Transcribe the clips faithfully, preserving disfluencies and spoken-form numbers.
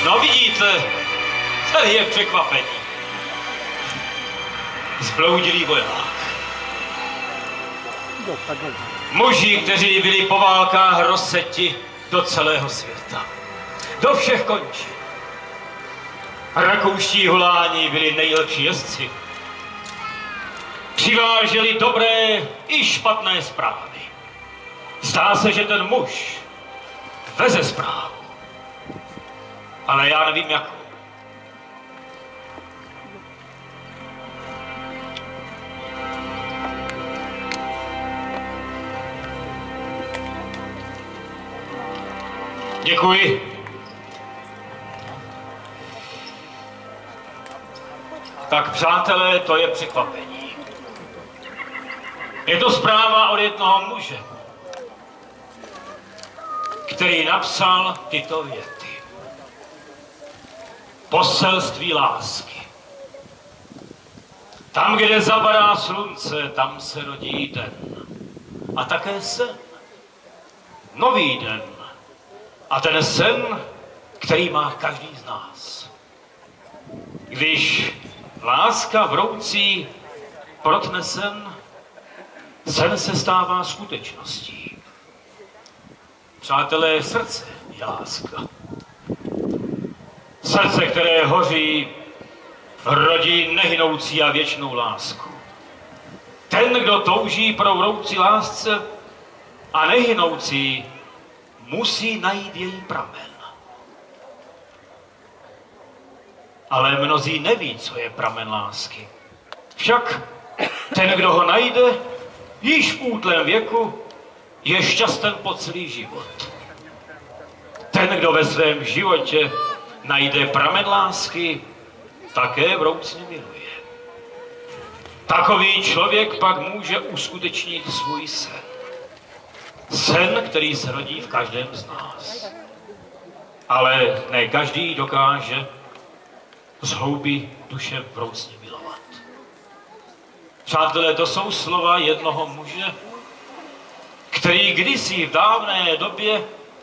No vidíte, tady je překvapení. Zbloudilý voják. Muži, kteří byli po válkách rozseti do celého světa. Do všech končin. Rakouští huláni byli nejlepší jezdci. Přiváželi dobré i špatné zprávy. Zdá se, že ten muž veze zprávu. Ale já nevím jakou. Děkuji. Tak přátelé, to je překvapení. Je to zpráva od jednoho muže, který napsal tyto věty. Poselství lásky. Tam, kde zapadá slunce, tam se rodí den. A také sen. Nový den. A ten sen, který má každý z nás. Když láska vroucí protne sen, sen se stává skutečností. Přátelé, srdce je láska. Srdce, které hoří, rodí nehynoucí a věčnou lásku. Ten, kdo touží pro vroucí lásce a nehynoucí, musí najít její pramen. Ale mnozí neví, co je pramen lásky. Však ten, kdo ho najde, již v útlém věku je šťasten po celý život. Ten, kdo ve svém životě najde pramen lásky, také vroucně miluje. Takový člověk pak může uskutečnit svůj sen. Sen, který se rodí v každém z nás. Ale ne každý dokáže z hloubi duše vroucně milovat. Přátelé, to jsou slova jednoho muže, který kdysi v dávné době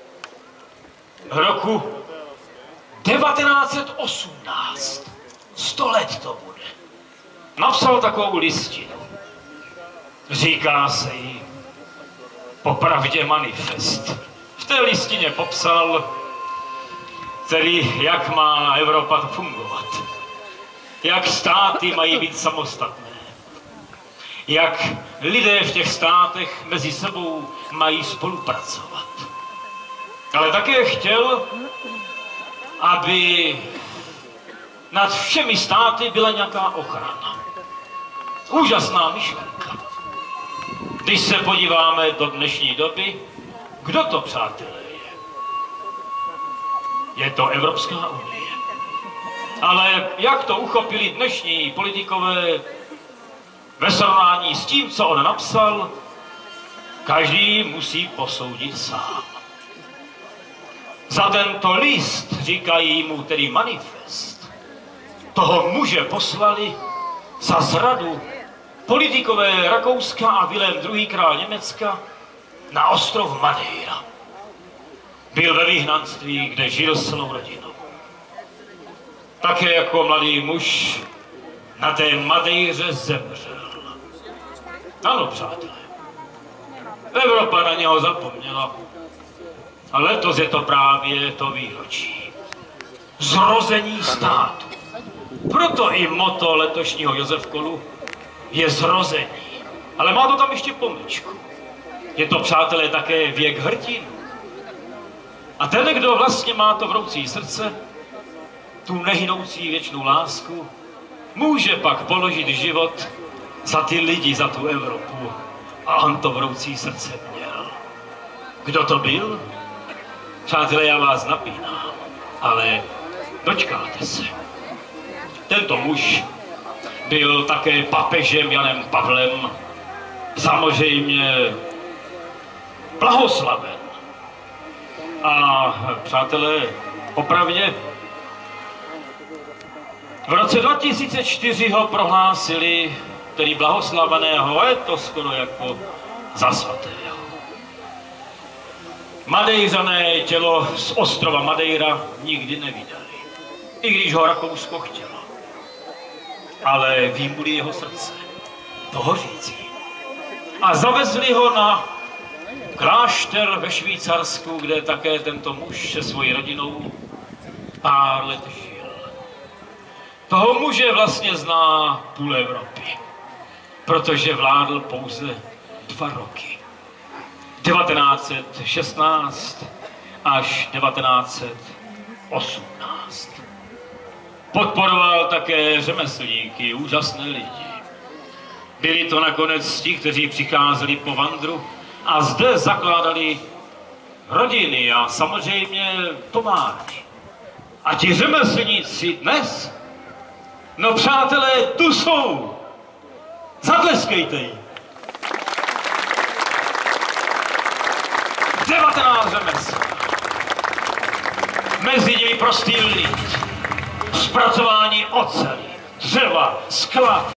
roku devatenáct set osmnáct, sto let to bude, napsal takovou listinu. Říká se jí Popravdě manifest. V té listině popsal, tedy jak má Evropa fungovat. Jak státy mají být samostatné. Jak lidé v těch státech mezi sebou mají spolupracovat. Ale také chtěl, aby nad všemi státy byla nějaká ochrana. Úžasná myšlenka. Když se podíváme do dnešní doby, kdo to, přátelé, je? Je to Evropská unie. Ale jak to uchopili dnešní politikové ve srovnání s tím, co on napsal, každý musí posoudit sám. Za tento list, říkají mu tedy manifest, toho muže poslali za zradu politikové Rakouska a Vilém druhý. Král Německa na ostrov Madeira. Byl ve vyhnanství, kde žil s celou rodinou. Také jako mladý muž na té Madeiře zemřel. Ano, přátelé. Evropa na něho zapomněla. A letos je to právě to výročí. Zrození státu. Proto i motto letošního Josefkolu je zrození. Ale má to tam ještě pomlčku. Je to, přátelé, také věk hrdinů. A ten, kdo vlastně má to vroucí srdce, tu nehynoucí věčnou lásku, může pak položit život za ty lidi, za tu Evropu. A on to vroucí srdce měl. Kdo to byl? Přátelé, já vás napínám, ale dočkáte se. Tento muž byl také papežem Janem Pavlem, samozřejmě blahoslaven. A přátelé, opravdě, v roce dva tisíce čtyři ho prohlásili, tedy blahoslaveného, a je to skoro jako za svatého. Madejřané tělo z ostrova Madeira nikdy nevydali. i když ho Rakousko chtělo. Ale výmuli jeho srdce, to hořící. A zavezli ho na klášter ve Švýcarsku, kde také tento muž se svojí rodinou pár let žil. Toho muže vlastně zná půl Evropy, protože vládl pouze dva roky. devatenáct set šestnáct až devatenáct set osmnáct. Podporoval také řemeslníky, úžasné lidi. Byli to nakonec ti, kteří přicházeli po Vandru a zde zakládali rodiny a samozřejmě továrny. A ti řemeslníci dnes, no přátelé, tu jsou. Zatleskejte jim. devatenáct řemesel. Mezi nimi prostý lid. Zpracování oceli, dřeva, skla.